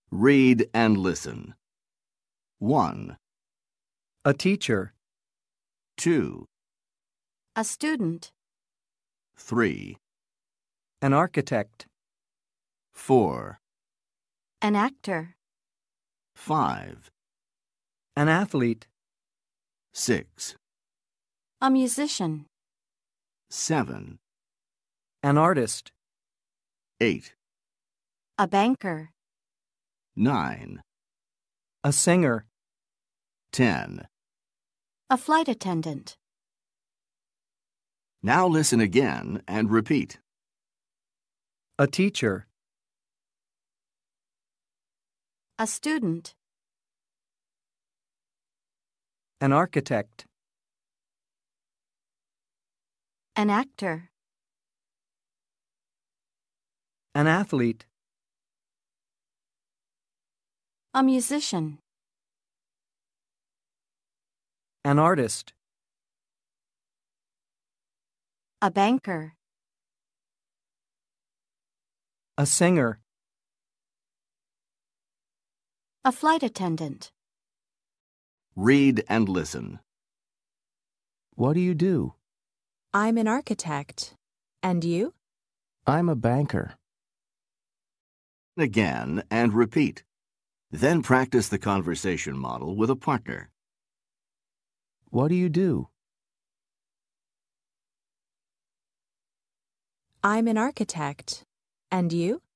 Read and listen. 1, A teacher. 2, A student. 3, An architect. 4, An actor. 5, An athlete. 6, A musician. 7, An artist. 8, A banker. 9, A singer. 10. A flight attendant. Now listen again and repeat. A teacher. A student. An architect. An actor. An athlete. A musician. An artist. A banker. A singer. A flight attendant. Read and listen. What do you do? I'm an architect. And you? I'm a banker. Again and repeat. Then practice the conversation model with a partner. What do you do? I'm an architect. And you?